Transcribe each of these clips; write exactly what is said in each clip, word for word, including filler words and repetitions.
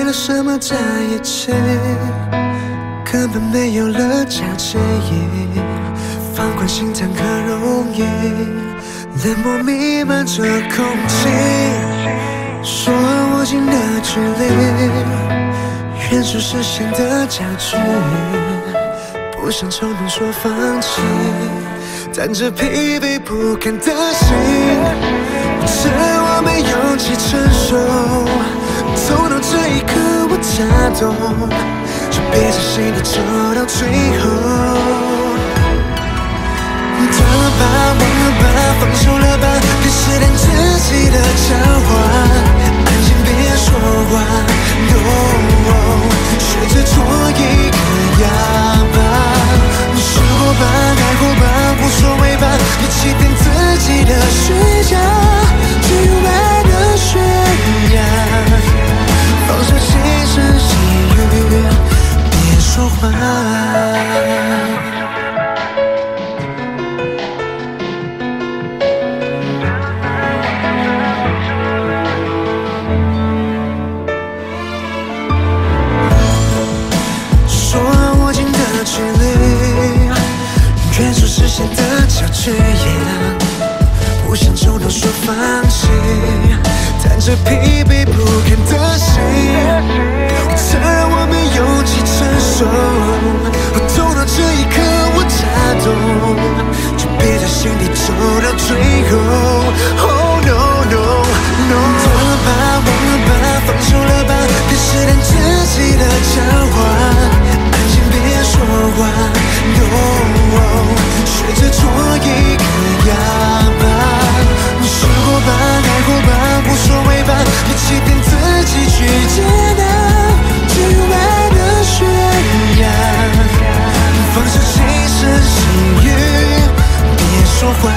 了什么在一起，根本没有了交集。放宽心谈可容易，冷漠弥漫着空气。说握紧的距离，远处视线的焦距，不想冲动说放弃，但这疲惫不堪的心，趁我没勇气承受，走到这一刻我才懂，就别在心里走到最后。断了吧，忘了吧，放手了吧，别试探自己的狡猾，安静别说话 ，No， 学着做一个哑巴，试过吧，爱过吧，无所谓吧，别欺骗自己的虚假，只有爱的悬崖，放手轻声细语，别说话。距离，远处视线的焦距，不想冲动说放弃，但这疲惫不堪的心，才让我没勇气承受。我走到这一刻，我才懂，就别在心里走到最后。Oh no no no， 断了吧，忘了吧，放手了吧，别试探自己的狡猾。别说话 ，No， 学着做一个哑巴。试过吧，爱过吧，无所谓吧，别欺骗自己去接纳，只有爱的悬崖。放手轻声细语，别说话。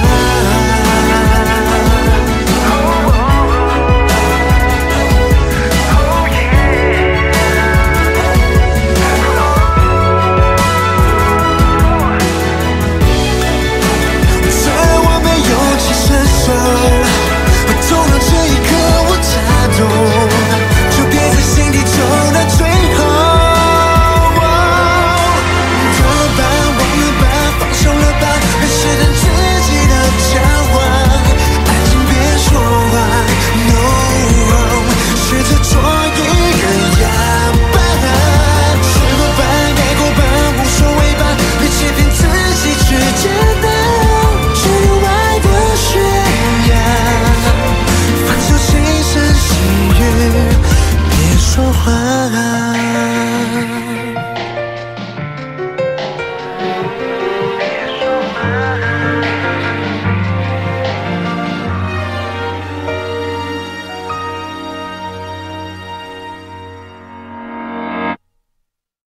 我走到这一刻，我才懂，就别在心底走到最后。断了吧，忘了吧，放手了吧，别试探自己的狡猾，安静别说话 ，No， 学着做一个哑巴。试过吧，爱过吧，无所谓吧，别欺骗自己去接纳，只有爱的悬崖。放手轻声细语，别说话。